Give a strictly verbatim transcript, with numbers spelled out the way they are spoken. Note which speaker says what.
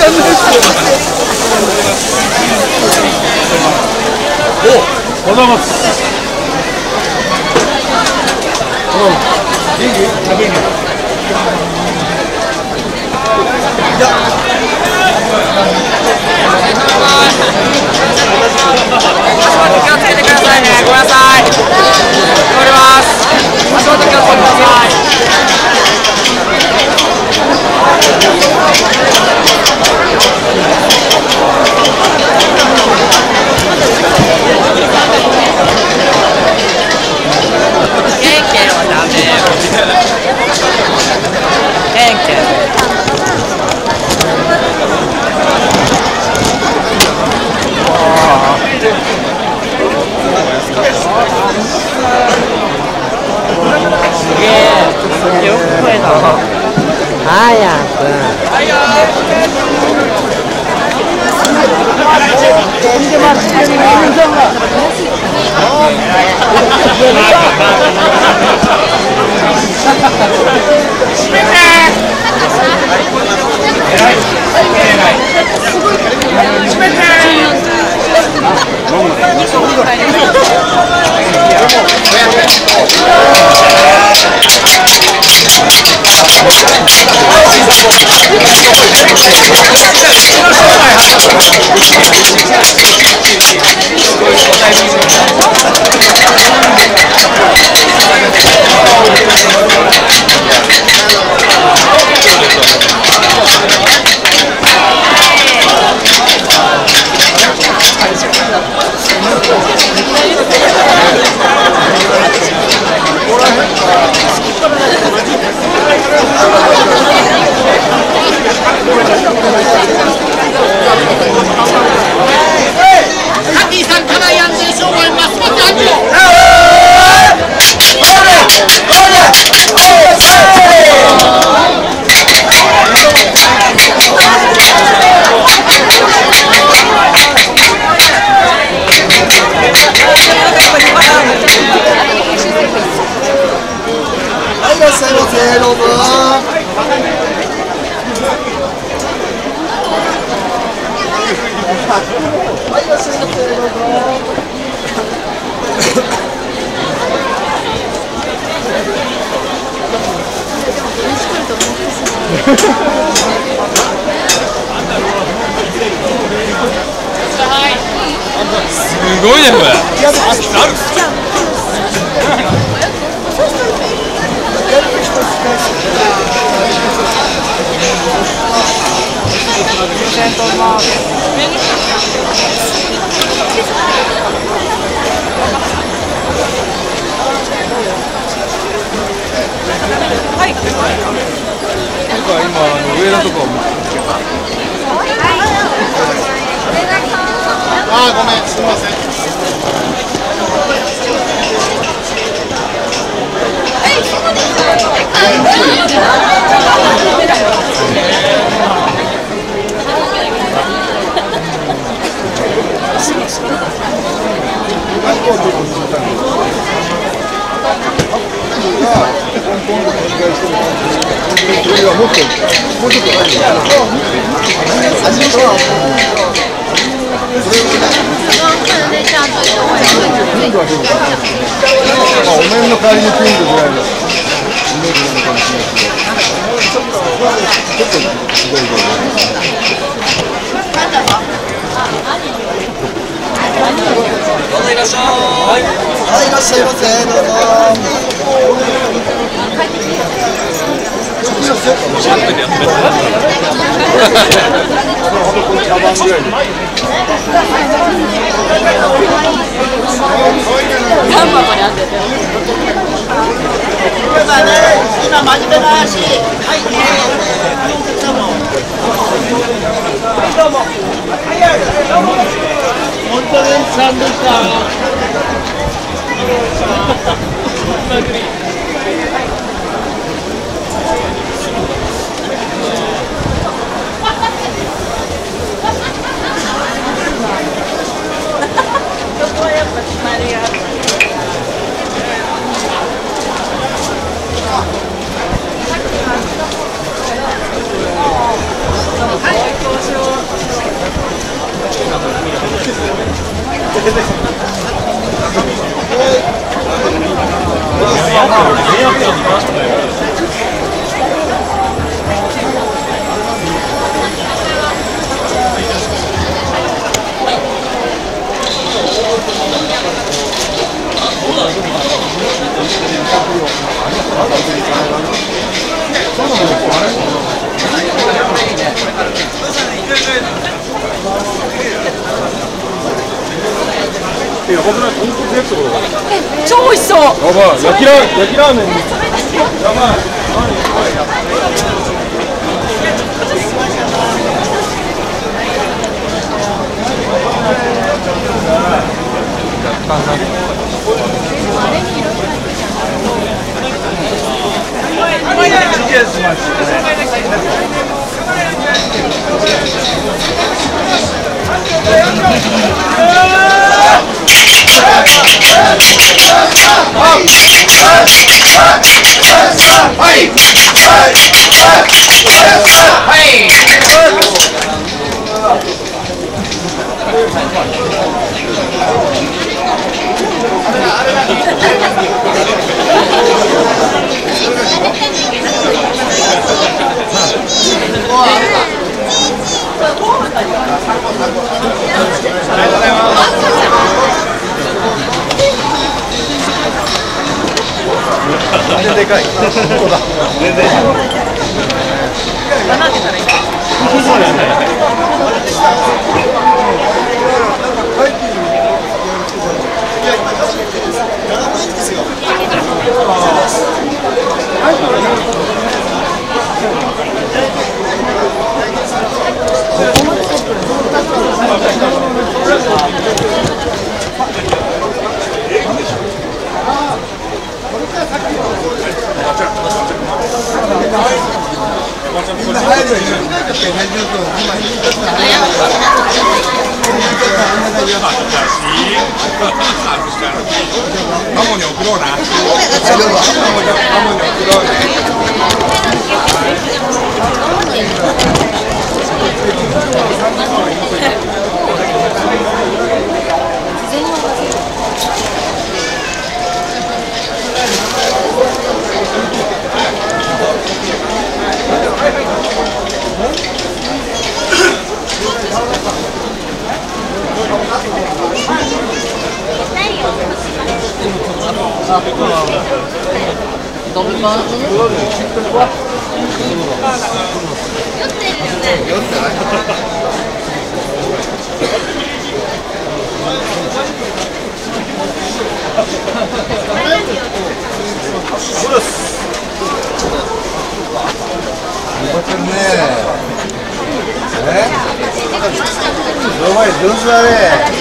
Speaker 1: お、ございます。元気？食べる？いや。
Speaker 2: 気をつけてくださいね。ごめんなさい。通ります。足元気をつけてください。元気はダメよ。元気。すげえ。よく食えた。早く。
Speaker 1: すごいねこれ。
Speaker 2: はい。
Speaker 1: 僕は今あの上のところを見つけた。あーごめんすみません。もっともうちょっと入る。お面の代わりにピンクぐらいのイメージなのかもしれないけど、ちょっとすごいぞ。
Speaker 2: どうぞいらっしゃい。
Speaker 3: はい、いらっしゃいませ。どうぞ。
Speaker 1: シャンプーでやってる。
Speaker 2: タンバコにあってて。
Speaker 3: 今ね、今真面目な話。はい。どうも。本当にさんでした。
Speaker 2: そこはやっぱ決まりがある。はい。
Speaker 1: ばくない？豚骨焼きそば。
Speaker 2: 超美味しそう。
Speaker 1: やばい。焼きラー焼きラーメン。やばい。全然でかい。そうだ。全然。
Speaker 2: 穴開けたらいい。
Speaker 1: マモに送ろうな。マモに送ろう
Speaker 2: 飲みます。
Speaker 1: やばい、上手だね。